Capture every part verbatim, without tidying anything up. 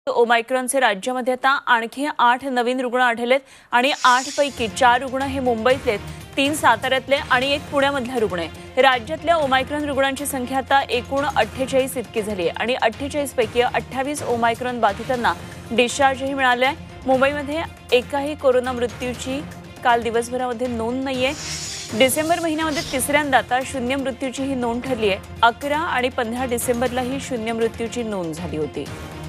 ओमायक्रॉनचे राज्यामध्ये आता आणखी आठ नवीन रुग्ण आढळलेत आणि आठ पैकी चार रुग्ण हे मुंबईतले, तीन साताऱ्यातले आणि एक पुण्यामधला रुग्ण आहे। राज्यातल्या ओमायक्रॉन रुग्णांची संख्या आता एकूण अठ्ठेचाळीस इतकी झाली आहे आणि अठ्ठेचाळीस पैकी अठ्ठावीस ओमायक्रॉन बाधितांना डिस्चार्जही मिळालाय। मुंबईमध्ये एकाही कोरोना मृत्यूची काल दिवसभरामध्ये नोंद नाहीये। डिसेंबर महिन्यामध्ये तिसऱ्यांदा आता शून्य मृत्यूची ही नोंद ठरली आहे। अकरा आणि पंधरा डिसेंबरला ही शून्य मृत्यूची नोंद झाली होती।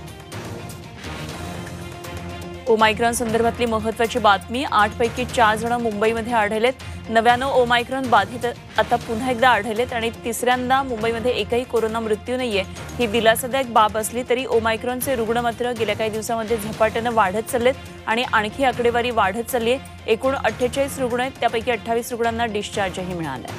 ओमायक्रॉन संदर्भातली महत्त्वाची बातमी, आठ पैकी चार जण मुंबईमध्ये आढळलेत। नव्यानं ओमायक्रॉन बाधित आता पुन्हा एकदा आढळलेत आणि तिसऱ्यांदा मुंबईमध्ये एकही कोरोना मृत्यू नाहीये। ही दिलासादायक बाब असली तरी ओमायक्रॉनचे रुग्ण मात्र गेल्या काही दिवसांमध्ये झपाट्यानं वाढत चाललेत आणि आणखी आकडेवारी वाढत चालली आहे। एकूण अठ्ठेचाळीस रुग्ण आहेत, त्यापैकी अठ्ठावीस रुग्णांना डिस्चार्जही मिळालाय।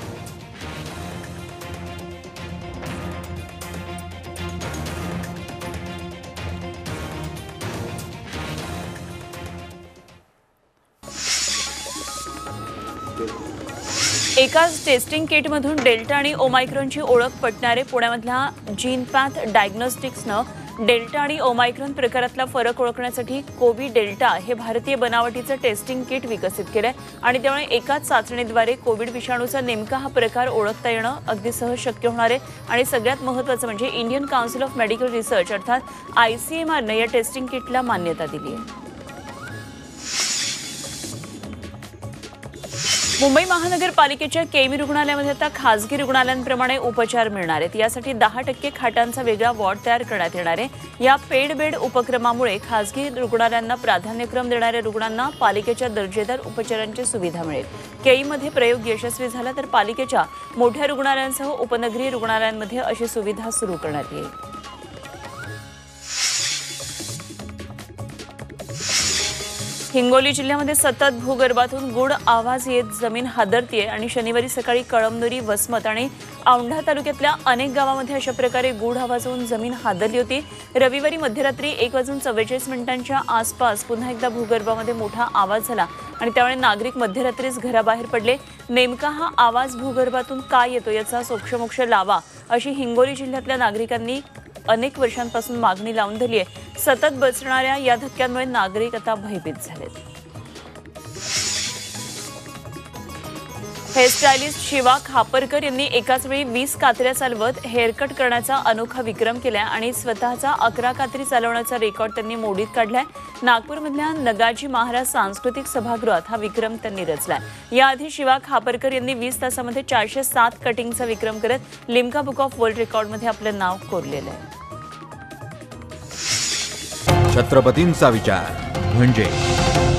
एकाच टेस्टिंग किटमधून डेल्टा आणि ओमायक्रॉनची ओळख पटणारे पुण्यामधल्या जीनपॅथ डायग्नोस्टिक्सनं डेल्टा आणि ओमायक्रॉन प्रकारातला फरक ओळखण्यासाठी कोवी डेल्टा हे भारतीय बनावटीचं टेस्टिंग किट विकसित केलंय आणि त्यामुळे एकाच चाचणीद्वारे कोविड विषाणूचा नेमका हा प्रकार ओळखता येणं अगदी सहज शक्य होणार आहे। आणि सगळ्यात महत्त्वाचं म्हणजे Indian council of medical research अर्थात आय सी एम आरनं या टेस्टिंग किटला मान्यता दिली आहे। मुंबई महानगरपालिकेच्या केमी रुग्णालयामध्ये आता खासगी रुग्णालयांप्रमाणे उपचार मिळणार आहेत। यासाठी दहा टक्के खाटांचा वेगळा वॉर्ड तयार करण्यात येणार आहे। या पेड बेड उपक्रमामुळे खासगी रुग्णालयांना प्राधान्यक्रम देणाऱ्या रुग्णांना पालिकेच्या दर्जेदार उपचारांची सुविधा मिळेल। केईमध्ये प्रयोग यशस्वी झाला तर पालिकेच्या मोठ्या रुग्णालयांसह उपनगरीय रुग्णालयांमध्ये अशी सुविधा सुरू करण्यात येईल। हिंगोली जिल्ह्यामध्ये सतत भूगर्भातून गुढ आवाज येत जमीन हादरतीये आणि शनिवारी सकाळी कळमनुरी, वसमत आणि औंढा तालुक्यातल्या अनेक गावांमध्ये अशा प्रकारे गुढ आवाज होऊन जमीन हादरली होती। रविवारी मध्यरात्री एक वाजून चव्वेचाळीस मिनिटांच्या आसपास पुन्हा एकदा भूगर्भामध्ये मोठा आवाज झाला आणि त्यामुळे नागरिक मध्यरात्रीच घराबाहेर पडले। नेमका हा आवाज भूगर्भातून का येतो याचा सोक्षमोक्ष लावा अशी हिंगोली जिल्ह्यातल्या नागरिकांनी अनेक वर्षांपासून मागणी लावून धरली आहे। सतत बसणाऱ्या या धक्क्यांमुळे नागरिक आता भयभीत झालेत। हेअरस्टायलिस्ट शिवा खापरकर यांनी एकाच वेळी वीस कात्र्या चालवत हेअरकट करण्याचा अनोखा विक्रम केलाय आणि स्वतःचा अकरा कात्री चालवण्याचा रेकॉर्ड त्यांनी मोडीत काढलाय। नागपूरमधल्या नगाजी महाराज सांस्कृतिक सभागृहात हा विक्रम त्यांनी रचलाय। याआधी शिवा खापरकर यांनी वीस तासामध्ये चारशे सात कटिंगचा विक्रम करत लिम्का बुक ऑफ वर्ल्ड रेकॉर्डमध्ये आपलं नाव कोरलेलं आहे। छत्रपतींचा विचार म्हणजे